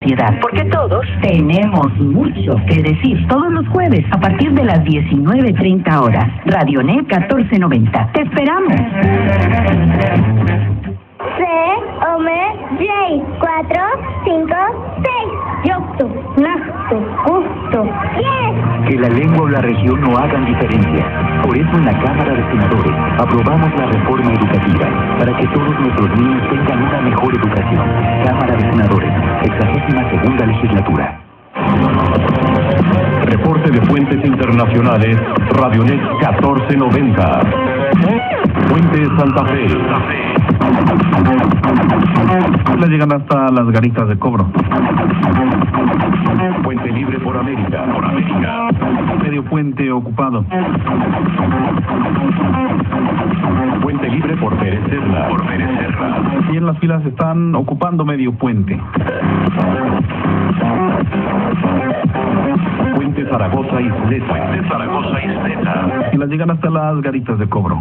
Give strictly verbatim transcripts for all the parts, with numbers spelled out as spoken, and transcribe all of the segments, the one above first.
sociedad, porque todos tenemos mucho que decir. Todos los jueves, a partir de las diecinueve treinta horas, Radionet catorce noventa. ¡Te esperamos! C, M, J, cuatro, cinco, seis. Yocto, Nacto, Justo, diez. Que la lengua o la región no hagan diferencia. Por eso en la Cámara de Senadores aprobamos la reforma educativa para que todos nuestros niños tengan una mejor educación. Cámara de Senadores, sexagésima segunda legislatura. Reporte de fuentes internacionales, Radionet catorce noventa. Fuente Santa Fe. Le llegan hasta las garitas de cobro. Puente Libre por América, por América. Medio puente ocupado. Puente Libre por Pérez Serra, por Pérez Serra. Y en las filas están ocupando medio puente. Puente Zaragoza Isleta, Puente Zaragoza Isleta. Y las llegan hasta las garitas de cobro.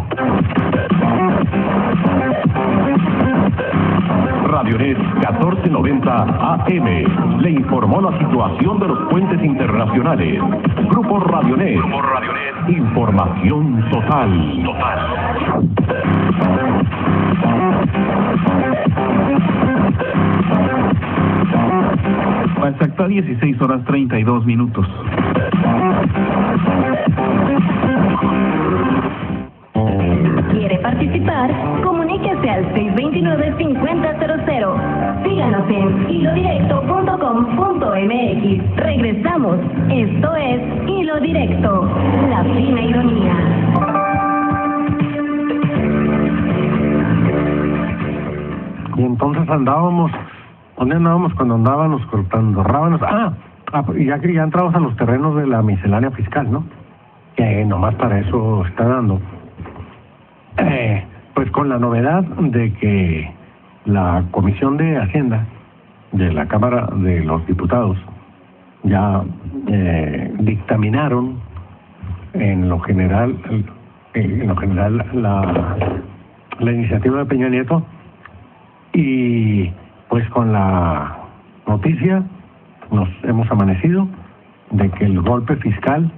Radionet catorce noventa A M le informó la situación de los puentes internacionales. Grupo Radionet. Grupo Radionet. Información total. Total. Exacta dieciséis horas treinta y dos minutos. ¿Quiere participar? Comuníquese al seis dos nueve, cinco cero cero cero. Síganos en hilo directo punto com punto m x. Regresamos. Esto es Hilo Directo, la fina ironía. Y entonces andábamos, ¿dónde andábamos cuando andábamos cortando rábanos? Ah, ah, ya que ya entramos a los terrenos de la miscelánea fiscal, ¿no? Que nomás para eso está dando. Eh, pues con la novedad de que la Comisión de Hacienda de la Cámara de los Diputados ya eh, dictaminaron en lo general en lo general la, la iniciativa de Peña Nieto, y pues con la noticia nos hemos amanecido de que el golpe fiscal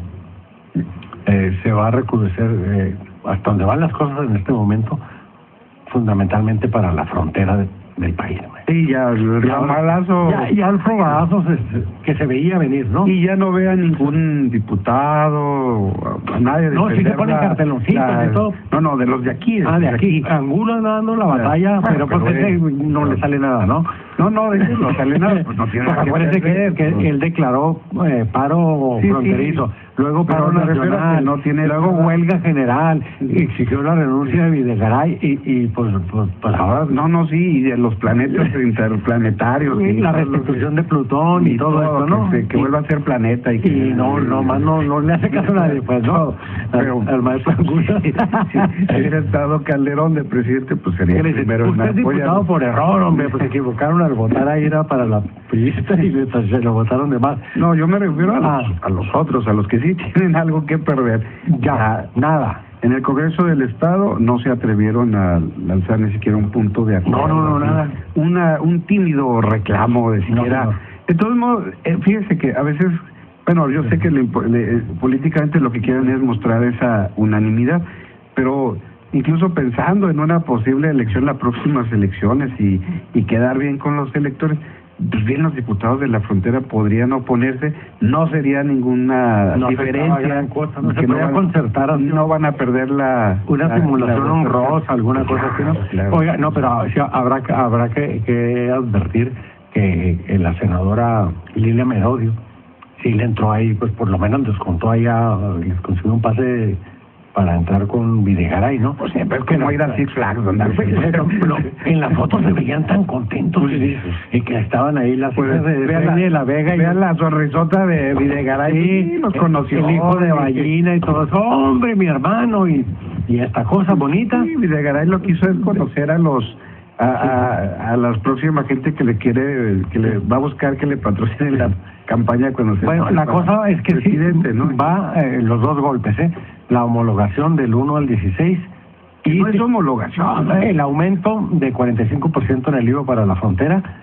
eh, se va a recrudecer eh, hasta donde van las cosas en este momento, fundamentalmente para la frontera de, del país. Sí, ya el ramalazo. Ya, ya el ramalazo que se veía venir, ¿no? Y ya no ve a ningún diputado, a nadie de No, sí se ponen carteloncitos y todo. No, no, de los de aquí. De ah, de los aquí. aquí. Angulo anda dando la batalla, bueno, pero pues pero ese es, no le sale nada, ¿no? No, no, de ese no sale nada, pues no tiene nada que Acuérdense que, que pues. él declaró eh, paro sí, fronterizo, sí. luego paro Pero nacional, no tiene luego nada. huelga general, exigió la renuncia de Videgaray y, y pues, pues, pues ahora... No, no, sí, y de los planetas interplanetarios. Y la restitución de Plutón y, y todo, todo esto, ¿no? Que, que y, vuelva a ser planeta y que... Y no, no, más no, no le hace caso a nadie, pues, ¿no? Pero, al, al maestro Angulo. Si hubiera estado Calderón de presidente, pues sería el primero en apoyar. Usted es diputado por error, hombre, pues se equivocaron al votar ahí, era para la priista y le, se lo votaron de más. No, yo me refiero a los, ah. a los otros, a los que sí tienen algo que perder. Ya, nada. En el Congreso del Estado no se atrevieron a lanzar ni siquiera un punto de acuerdo. No, no, no, nada. Una, un tímido reclamo de siquiera. No, no. De todos modos, eh, fíjese que a veces, bueno, yo sé que le, le, políticamente lo que quieren es mostrar esa unanimidad, pero incluso pensando en una posible elección, las próximas elecciones y, y quedar bien con los electores, pues bien los diputados de la frontera podrían oponerse, no sería ninguna no diferencia, cosa, no se podría concertar, no van a perder la una la, simulación la honrosa, alguna cosa así, ¿no? Claro. Oiga, no, pero o sea, habrá que habrá que, que advertir que, que la senadora Lilia Merodio sí le entró ahí, pues por lo menos descontó allá, les consiguió un pase para entrar con Videgaray, ¿no? Pues siempre es que no ir a Six Flags, donde pero, pero en las fotos se veían tan contentos pues, y, y que estaban ahí las pues, hijas de vean la, de la Vega y vean la sonrisota de Videgaray, sí, los conoció, el hijo de Ballina y todo eso, hombre, mi hermano, y, y esta cosa bonita. Sí, Videgaray lo que hizo es conocer a los a, a, a la próxima gente que le quiere, que le va a buscar que le patrocine la campaña cuando se... Bueno, la cosa es que presidente, sí, ¿no? va eh, los dos golpes, ¿eh? La homologación del uno al dieciséis y no es homologación, el aumento de cuarenta y cinco por ciento en el I V A para la frontera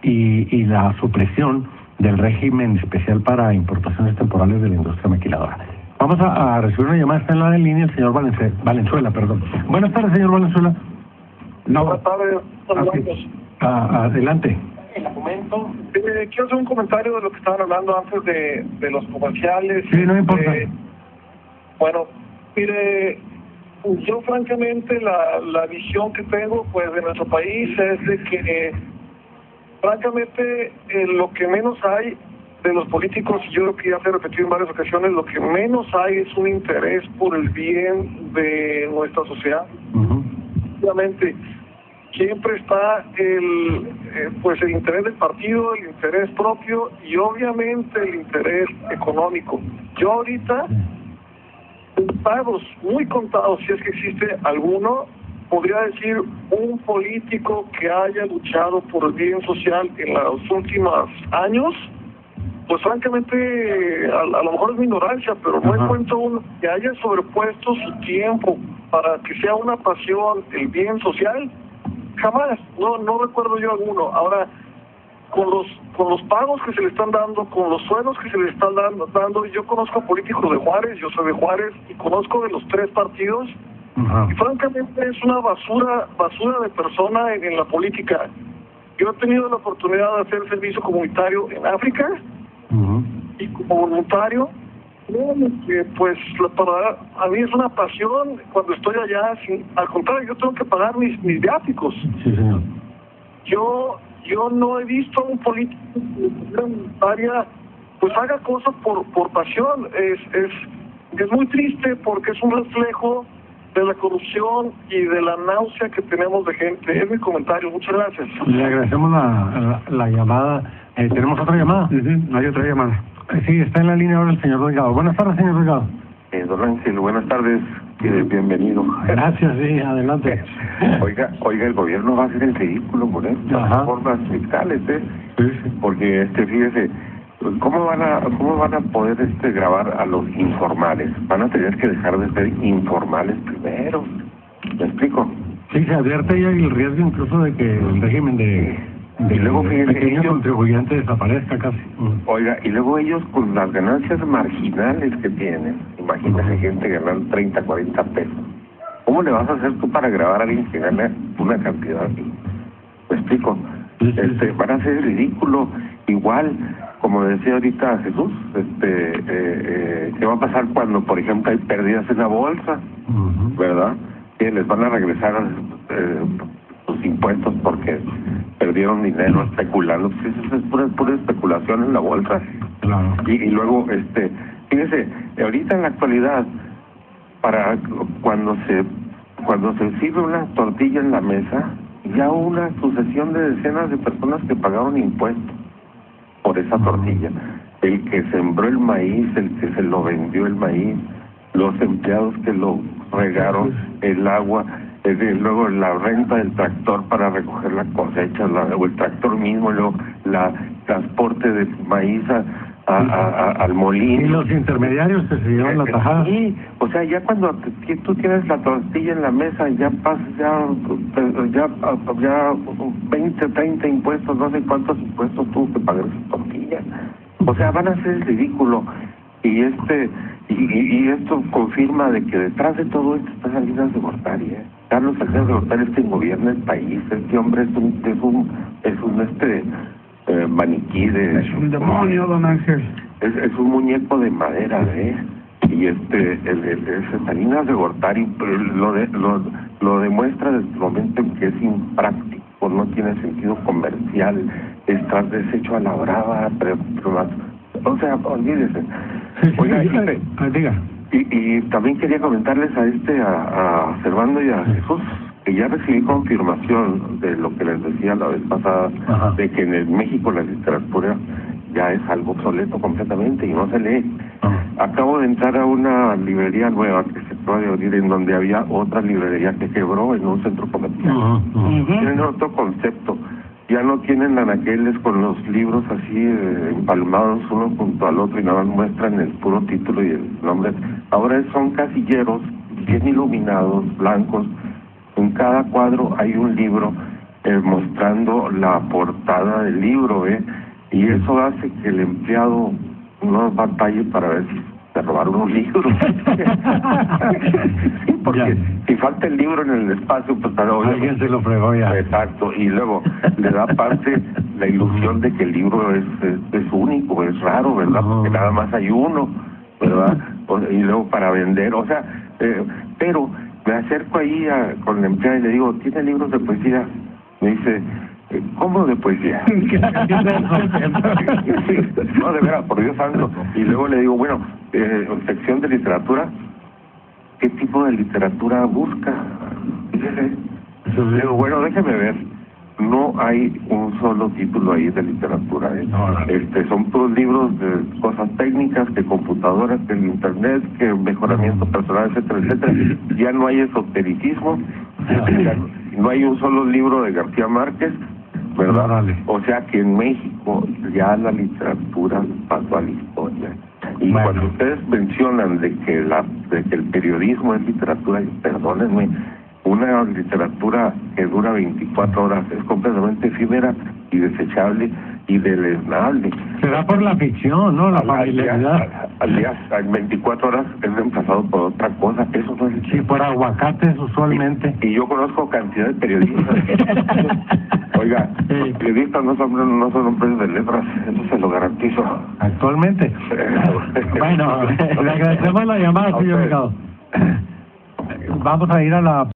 y, y la supresión del régimen especial para importaciones temporales de la industria maquiladora. Vamos a, a recibir una llamada, está en la línea el señor Valence, Valenzuela, perdón. Buenas tardes, señor Valenzuela. No. Buenas tardes. Así. Ah, adelante. Momento. Eh, quiero hacer un comentario de lo que estaban hablando antes de, de los comerciales. Sí, no importa. Eh, bueno, mire, yo francamente la, la visión que tengo pues de nuestro país es de que eh, francamente eh, lo que menos hay de los políticos, y yo creo que ya se ha repetido en varias ocasiones, lo que menos hay es un interés por el bien de nuestra sociedad. Uh-huh. Obviamente siempre está el eh, pues el interés del partido, el interés propio y obviamente el interés económico. Yo ahorita, contados, muy contados, si es que existe alguno, podría decir un político que haya luchado por el bien social en los últimos años. Pues francamente, a, a lo mejor es mi ignorancia, pero no Ajá. encuentro uno que haya sobrepuesto su tiempo para que sea una pasión el bien social. Jamás, no no recuerdo yo alguno. Ahora, con los con los pagos que se le están dando, con los sueldos que se le están dando, dando yo conozco a políticos de Juárez, yo soy de Juárez, y conozco de los tres partidos, uh-huh. y francamente es una basura basura de persona en, en la política. Yo he tenido la oportunidad de hacer servicio comunitario en África, uh-huh. y como voluntario, que pues para a mí es una pasión cuando estoy allá, sin, al contrario, yo tengo que pagar mis mis viáticos. Sí, señor. Yo yo no he visto a un político voluntaria pues haga cosas por por pasión. Es es es muy triste porque es un reflejo de la corrupción y de la náusea que tenemos de gente. Es mi comentario. Muchas gracias. Le agradecemos la, la, la llamada. Eh, ¿Tenemos otra llamada? Uh-huh. Hay otra llamada. Sí, está en la línea ahora el señor Delgado. Buenas tardes, señor Delgado. Eh, don Ángel, buenas tardes. Eh, bienvenido. Gracias, sí, adelante. Oiga, oiga, el gobierno va a hacer el ridículo con estas reformas fiscales, ¿eh? Sí, sí. Porque, este, fíjese, ¿cómo van a cómo van a poder este grabar a los informales? Van a tener que dejar de ser informales primero. ¿Me explico? Sí, se advierte ya el riesgo incluso de que el régimen de... Y luego, fíjense, pequeño ellos, contribuyente desaparezca casi. Oiga, y luego ellos con las ganancias marginales que tienen, imagínese uh-huh. gente ganando treinta, cuarenta pesos. ¿Cómo le vas a hacer tú para grabar a alguien que gana una cantidad así? ¿Me explico? Sí, sí, este, sí. Van a ser ridículo. Igual, como decía ahorita Jesús, este, eh, eh, ¿qué va a pasar cuando, por ejemplo, hay pérdidas en la bolsa? Uh-huh. ¿Verdad? Que les van a regresar eh, sus impuestos porque perdieron dinero especulando. Pues eso es pura, pura especulación en la bolsa. Claro. Y, y luego, este, fíjese, ahorita en la actualidad, para cuando se cuando se sirve una tortilla en la mesa, ya hubo una sucesión de decenas de personas que pagaron impuestos por esa tortilla. El que sembró el maíz, el que se lo vendió el maíz, los empleados que lo regaron, el agua, es decir, luego la renta del tractor para recoger la cosecha, la, o el tractor mismo, luego la transporte de maíz a, a, a, a, al molino. Y los intermediarios que se llevan la tajada. Sí, o sea, ya cuando t- tú tienes la tortilla en la mesa, ya pasas, ya, ya, ya veinte, treinta impuestos, no sé cuántos impuestos tuvo que pagar esa tortilla. O sea, van a ser el ridículo. Y este y, y, y esto confirma de que detrás de todo esto está Salinas de Gortari, ¿eh? Carlos Salinas de Gortari es quien gobierna el país. Este hombre es un es un es un este eh, maniquí de es un demonio, don Ángel. Es, es un muñeco de madera, ¿eh? Y este el, el, el Salinas de Gortari lo de, lo lo demuestra desde el momento en que es impráctico, no tiene sentido comercial, está deshecho a la brava, pero, pero o sea, olvídese. Oiga, y, diga. Y, y también quería comentarles a este, a, a Servando y a Jesús, que ya recibí confirmación de lo que les decía la vez pasada, Ajá. de que en el México la literatura ya es algo obsoleto completamente y no se lee. Ajá. Acabo de entrar a una librería nueva que se acaba de abrir, en donde había otra librería que quebró en un centro comercial. Ajá. Ajá. Tienen otro concepto. Ya no tienen anaqueles con los libros así eh, empalmados uno junto al otro y nada más muestran el puro título y el nombre. Ahora son casilleros bien iluminados, blancos. En cada cuadro hay un libro eh, mostrando la portada del libro, ¿eh? Y eso hace que el empleado no batalle para ver si se robaron un libro. Sí, porque ya. Si falta el libro en el espacio, pues para hoy alguien se lo fregó ya. Exacto, y luego le da parte la ilusión de que el libro es, es, es único, es raro, ¿verdad? Uh-huh. Porque nada más hay uno, ¿verdad? O, y luego para vender, o sea, eh, pero me acerco ahí a, con la empleada y le digo, ¿tiene libros de poesía? Me dice, ¿cómo de poesía? No, de veras, por Dios santo. Y luego le digo, bueno, eh, sección de literatura, ¿qué tipo de literatura busca? Y le digo, bueno, déjeme ver. No hay un solo título ahí de literatura, ¿eh? No, no. Este, son todos libros de cosas técnicas, de computadoras, que el internet, que mejoramiento personal, etcétera, etcétera. Ya no hay esotericismo, ya no hay un solo libro de García Márquez, ¿verdad? Vale. O sea que en México ya la literatura pasó a la historia. Y bueno, cuando ustedes mencionan de que la de que el periodismo es literatura, perdónenme, una literatura que dura veinticuatro horas es completamente efímera y desechable y deleznable. Será por la ficción, ¿no? La familiaridad. Al día, en veinticuatro horas es reemplazado por otra cosa. Eso no es... Sí, por aguacates usualmente. Y, y yo conozco cantidad de periodistas. Oiga, sí. Los periodistas no son, no son hombres de letras, eso se lo garantizo. Actualmente. Bueno, le agradecemos la llamada, señor Mercado. Vamos a ir a la